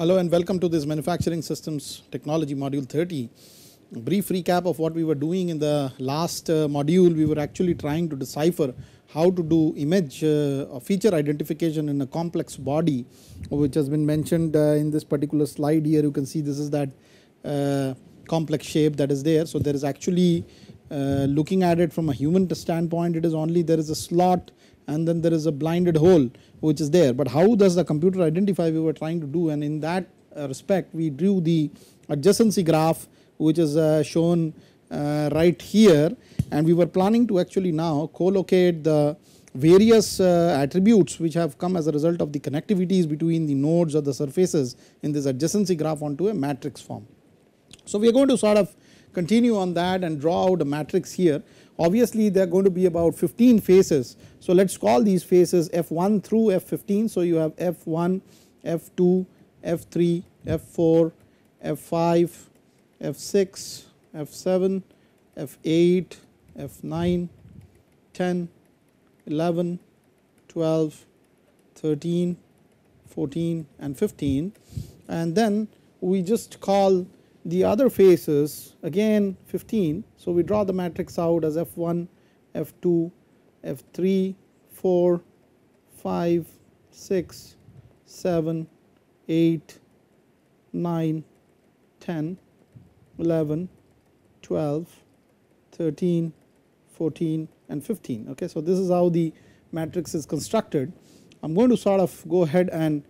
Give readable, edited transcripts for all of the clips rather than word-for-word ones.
Hello and welcome to this manufacturing systems technology module 30. A brief recap of what we were doing in the last module. We were actually trying to decipher how to do image or feature identification in a complex body, which has been mentioned in this particular slide here. You can see this is that complex shape that is there. So there is actually looking at it from a human standpoint, it is only there is a slot and then there is a blinded hole which is there, but how does the computer identify we were trying to do, and in that respect we drew the adjacency graph which is shown right here, and we were planning to actually now co-locate the various attributes which have come as a result of the connectivities between the nodes or the surfaces in this adjacency graph onto a matrix form. So we are going to sort of continue on that and draw out a matrix here. Obviously there are going to be about 15 faces, so let us call these faces F1 through F15. So you have F1, F2, F3, F4, F5, F6, F7, F8, F9, 10, 11, 12, 13, 14 and 15, and then we just call the other faces again 15. So we draw the matrix out as F1, F2, F3, 4, 5, 6, 7, 8, 9, 10, 11, 12, 13, 14 and 15. Okay, so this is how the matrix is constructed. I am going to sort of go ahead and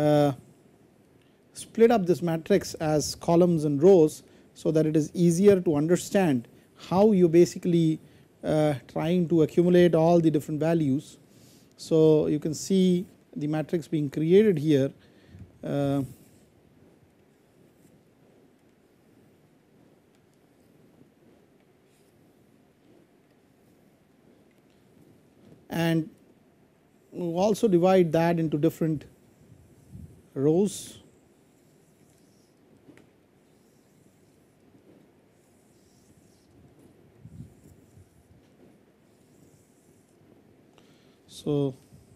split up this matrix as columns and rows so that it is easier to understand how you basically trying to accumulate all the different values. So you can see the matrix being created here. And we will also divide that into different rows. So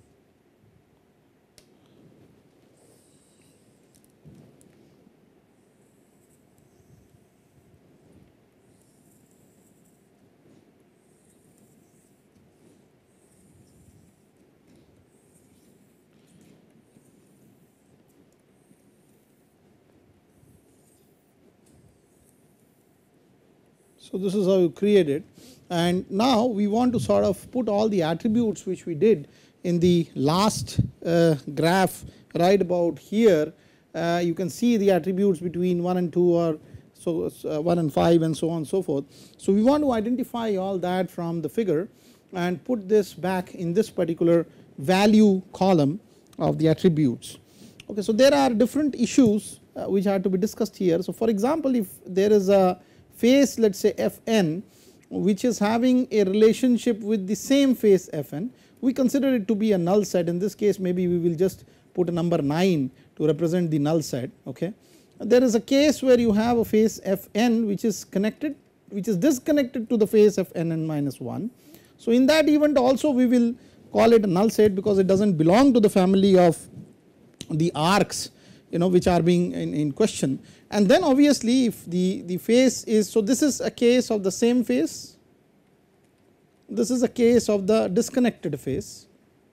this is how you create it, and now we want to sort of put all the attributes which we did in the last graph right about here. You can see the attributes between 1 and 2 or so 1 and 5 and so on and so forth. So we want to identify all that from the figure and put this back in this particular value column of the attributes. Okay, so there are different issues which are to be discussed here. So for example, if there is a face, let us say Fn, which is having a relationship with the same face Fn, we consider it to be a null set. In this case maybe we will just put a number 9 to represent the null set. Okay, there is a case where you have a face Fn which is connected, which is disconnected to the face Fn n minus 1. So in that event also we will call it a null set because it does not belong to the family of the arcs which are being in question. And then obviously if the face is, so this is a case of the same face, this is a case of the disconnected face.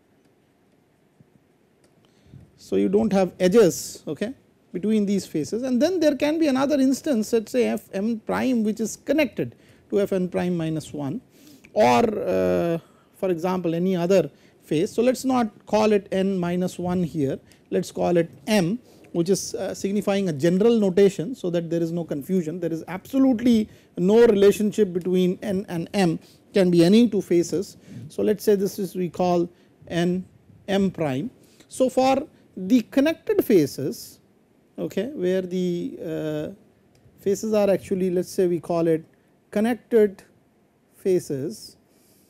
So you do not have edges, okay, between these faces, and then there can be another instance, let us say Fm prime which is connected to Fn prime minus 1, or for example any other face. So let us not call it n minus 1 here, let us call it m, which is signifying a general notation so that there is no confusion. There is absolutely no relationship between n and m, can be any two faces. So let us say this is we call n m prime. So for the connected faces, okay, where the faces are actually, let us say we call it connected faces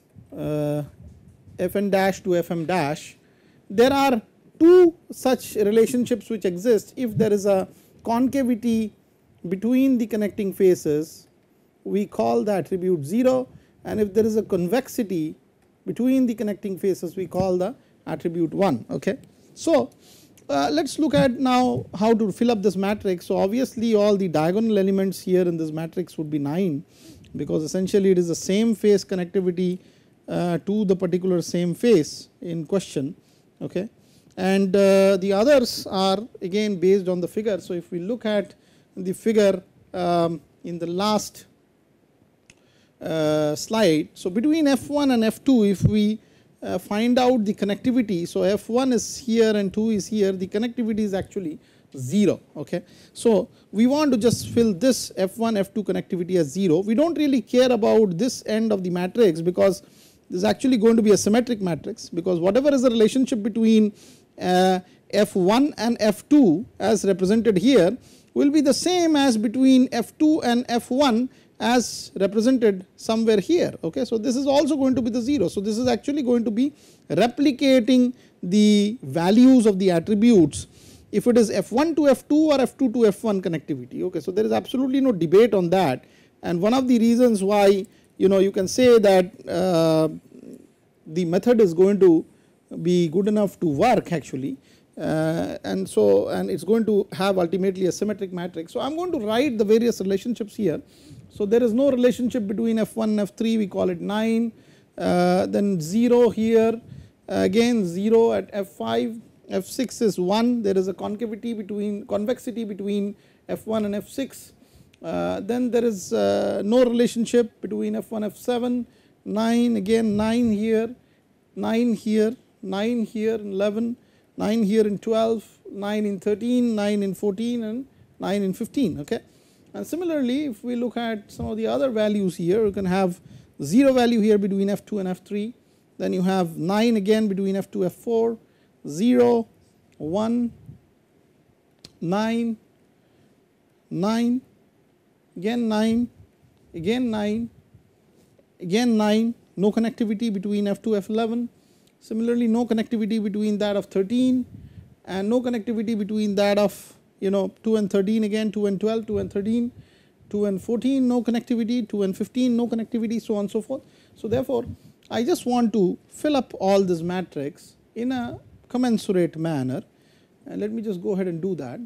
Fn dash to Fm dash, there are two such relationships which exist. If there is a concavity between the connecting faces, we call the attribute 0, and if there is a convexity between the connecting faces, we call the attribute 1. Okay. So let us look at now how to fill up this matrix. So obviously all the diagonal elements here in this matrix would be 9, because essentially it is the same face connectivity to the particular same face in question, okay. And the others are again based on the figure. So if we look at the figure in the last slide, so between F1 and F2, if we find out the connectivity, so F1 is here and 2 is here, the connectivity is actually 0, okay. So we want to just fill this F1 F2 connectivity as 0. We do not really care about this end of the matrix, because this is actually going to be a symmetric matrix, because whatever is the relationship between F1 and F2 as represented here will be the same as between F2 and F1 as represented somewhere here, okay. So this is also going to be the 0. So this is actually going to be replicating the values of the attributes if it is F1 to F2 or F2 to F1 connectivity, okay. So there is absolutely no debate on that, and one of the reasons why you can say that the method is going to be good enough to work actually, and it is going to have ultimately a symmetric matrix. So I am going to write the various relationships here. So there is no relationship between F1 and F3, we call it 9, then 0 here, again 0 at F5, F6 is 1, there is a convexity between F1 and F6, then there is no relationship between F1 F7, 9, again 9 here, 9 here, 9 here in 11, 9 here in 12, 9 in 13, 9 in 14 and 9 in 15, okay. And similarly if we look at some of the other values here, you can have 0 value here between F2 and F3, then you have 9 again between F2 F4, 0, 1, 9, 9, again 9, again 9, again 9, no connectivity between F2 F11, similarly no connectivity between that of 13, and no connectivity between that of 2 and 13, again 2 and 12, 2 and 13, 2 and 14 no connectivity, 2 and 15 no connectivity, so on and so forth. So therefore I just want to fill up all this matrix in a commensurate manner, and let me just go ahead and do that.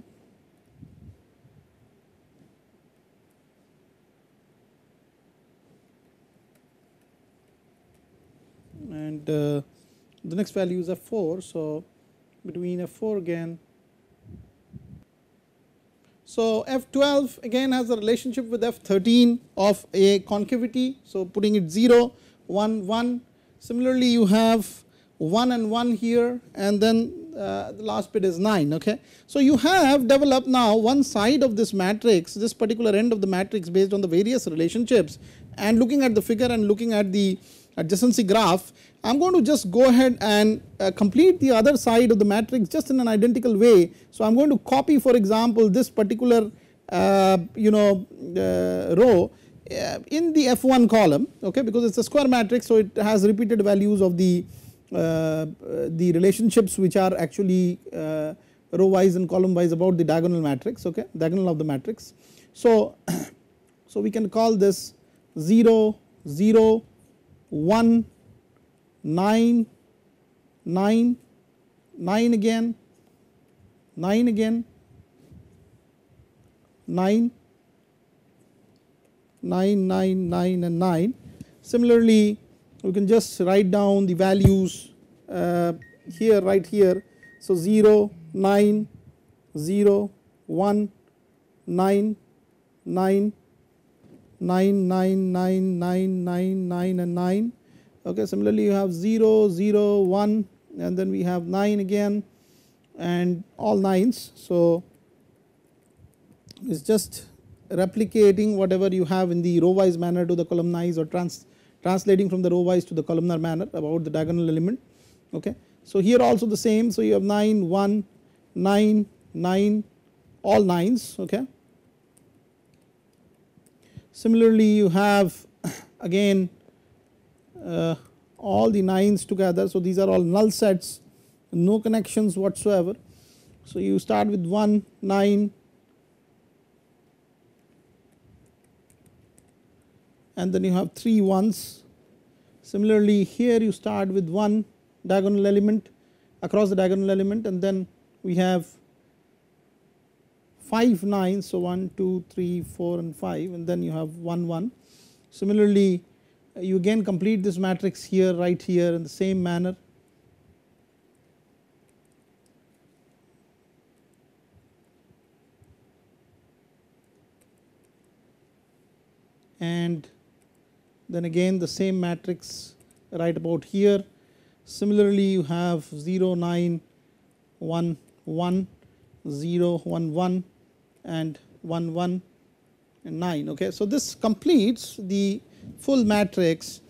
And the next value is F4, so between F4 again. So F12 again has a relationship with F13 of a concavity, so putting it 0, 1, 1. Similarly you have 1 and 1 here, and then the last bit is 9, okay. So you have developed now one side of this matrix, this particular end of the matrix based on the various relationships, and looking at the figure and looking at the adjacency graph, I am going to just go ahead and complete the other side of the matrix just in an identical way. So I am going to copy, for example, this particular row in the F1 column, okay, because it is a square matrix, so it has repeated values of the relationships which are actually row wise and column wise about the diagonal matrix, okay, diagonal of the matrix. So we can call this 0, 0, 1, 9, 9, 9 again, 9 again, 9, 9, 9, 9 and 9. Similarly we can just write down the values here, right here. So 0, 9, 0, 1, 9, 9, 9, 9, 9, 9, 9, 9 and 9, okay. Similarly you have 0, 0, 1, and then we have 9 again and all 9s. So it is just replicating whatever you have in the row wise manner to the columnized, or translating from the row wise to the columnar manner about the diagonal element, okay. So here also the same, so you have 9, 1, 9, 9, all 9s, okay. Similarly you have again all the 9s together, so these are all null sets, no connections whatsoever. So you start with 1, 9, and then you have 3 1s. Similarly here you start with 1 diagonal element across the diagonal element, and then we have 5 9, so 1 2 3 4 and 5, and then you have 1 1. Similarly you again complete this matrix here right here in the same manner, and then again the same matrix right about here. Similarly you have 0 9 1 1 0 1 1 and 1 1 and 9. Okay. So this completes the full matrix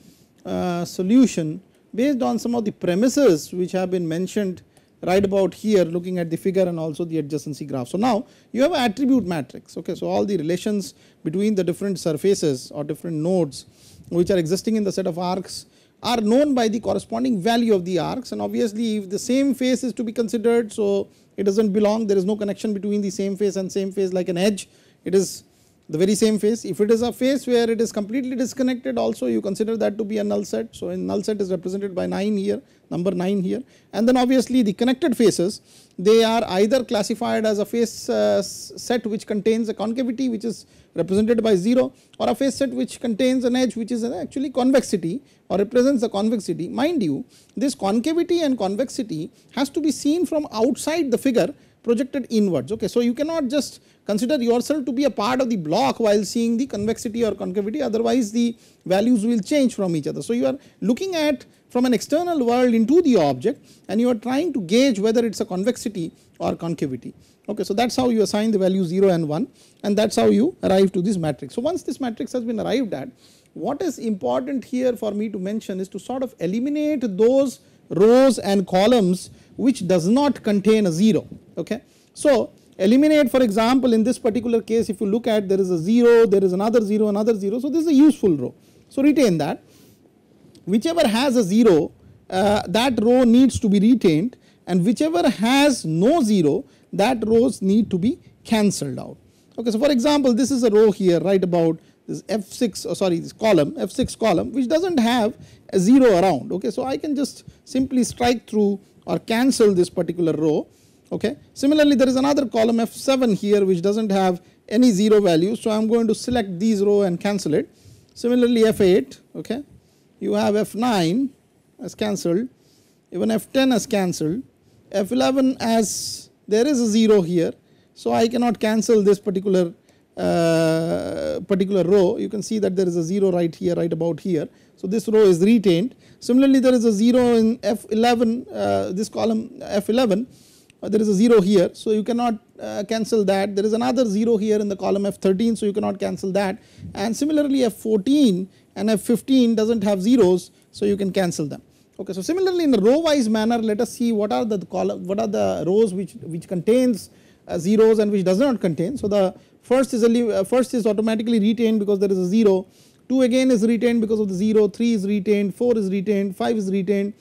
solution based on some of the premises which have been mentioned right about here, looking at the figure and also the adjacency graph. So now you have an attribute matrix. Okay. So all the relations between the different surfaces or different nodes which are existing in the set of arcs are known by the corresponding value of the arcs, and obviously if the same face is to be considered, so it does not belong, there is no connection between the same face and same face like an edge, it is the very same face. If it is a face where it is completely disconnected, also you consider that to be a null set. So in null set is represented by 9 here, number 9 here, and then obviously the connected faces, they are either classified as a face set which contains a concavity which is represented by 0, or a face set which contains an edge which is actually convexity or represents the convexity. Mind you, this concavity and convexity has to be seen from outside the figure projected inwards. Okay. So you cannot just consider yourself to be a part of the block while seeing the convexity or concavity, otherwise the values will change from each other. So you are looking at from an external world into the object and you are trying to gauge whether it is a convexity or concavity. Okay. So that is how you assign the value 0 and 1, and that is how you arrive to this matrix. So once this matrix has been arrived at, what is important here for me to mention is to sort of eliminate those rows and columns which does not contain a 0. Okay. So eliminate, for example in this particular case, if you look at, there is a 0, there is another 0, another 0, so this is a useful row. So retain that. Whichever has a 0, that row needs to be retained, and whichever has no 0, that rows need to be cancelled out. Okay. So for example this is a row here right about this F6, this column, F6 column, which does not have a 0 around. Okay. So I can just simply strike through or cancel this particular row. Okay. Similarly there is another column F7 here which does not have any 0 value, so I am going to select these row and cancel it. Similarly F8, okay, you have F9 as cancelled, even F10 as cancelled, F11 as there is a 0 here, so I cannot cancel this particular row. You can see that there is a 0 right here, right about here, so this row is retained. Similarly there is a 0 in F11, this column F11, there is a 0 here, so you cannot cancel that. There is another 0 here in the column F13, so you cannot cancel that, and similarly F14 and F15 does not have zeros, so you can cancel them. Okay. So similarly in a row wise manner, let us see what are the rows which contains zeros and which does not contain. So the first is automatically retained because there is a 0, 2 again is retained because of the 0, 3 is retained, 4 is retained, 5 is retained.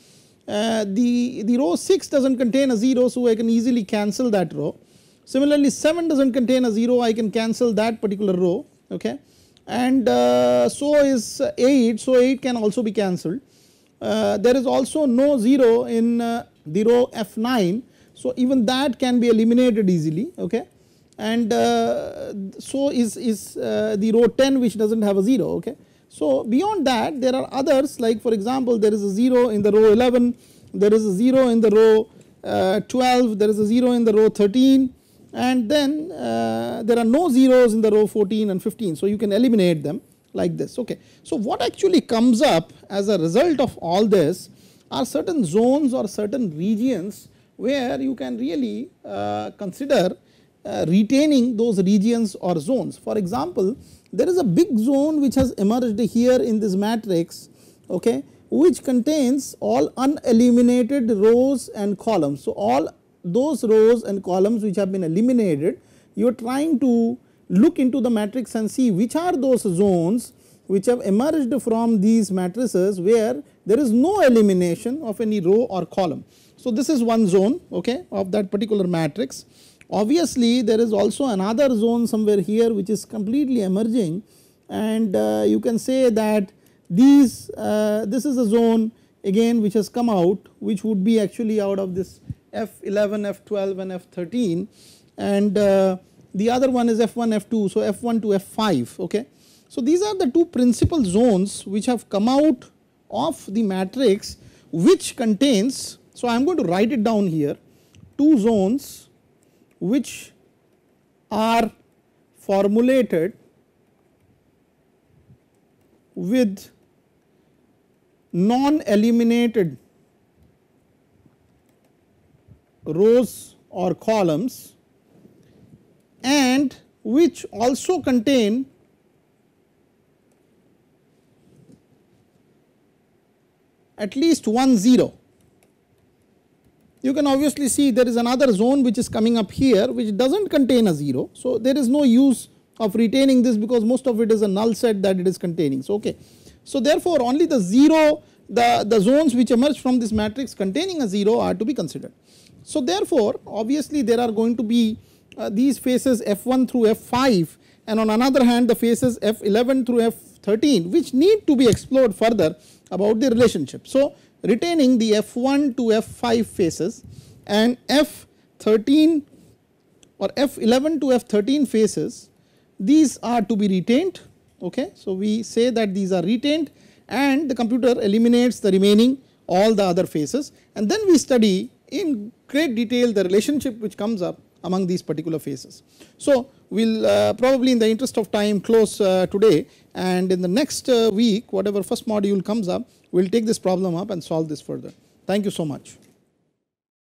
The row 6 does not contain a 0, so I can easily cancel that row. Similarly 7 does not contain a 0, I can cancel that particular row. Okay. And so is 8, so 8 can also be cancelled. There is also no 0 in the row F9, so even that can be eliminated easily. Okay. And so is the row 10 which does not have a 0. Okay. So beyond that there are others, like for example there is a 0 in the row 11, there is a 0 in the row 12, there is a 0 in the row 13, and then there are no zeros in the row 14 and 15, so you can eliminate them like this. Okay. So what actually comes up as a result of all this are certain zones or certain regions where you can really consider retaining those regions or zones. For example, there is a big zone which has emerged here in this matrix, okay, which contains all uneliminated rows and columns. So all those rows and columns which have been eliminated, you are trying to look into the matrix and see which are those zones which have emerged from these matrices where there is no elimination of any row or column. So this is one zone, okay, of that particular matrix. Obviously there is also another zone somewhere here which is completely emerging, and you can say that this is a zone again which has come out, which would be actually out of this F11, F12 and F13, and the other one is F1, F2, so F1 to F5. Okay. So these are the two principal zones which have come out of the matrix, which contains, so I am going to write it down here, two zones which are formulated with non-eliminated rows or columns, and which also contain at least one 0. You can obviously see there is another zone which is coming up here which does not contain a 0. So there is no use of retaining this because most of it is a null set that it is containing. So okay. So therefore only the 0, the zones which emerge from this matrix containing a 0 are to be considered. So therefore obviously there are going to be these faces F1 through F5, and on another hand the faces F11 through F13, which need to be explored further about the relationship. So retaining the F1 to F5 faces and F13 or F11 to F13 faces, these are to be retained. Okay. So we say that these are retained and the computer eliminates the remaining all the other faces, and then we study in great detail the relationship which comes up among these particular faces. So we will probably in the interest of time close today, and in the next week whatever first module comes up we will take this problem up and solve this further. Thank you so much.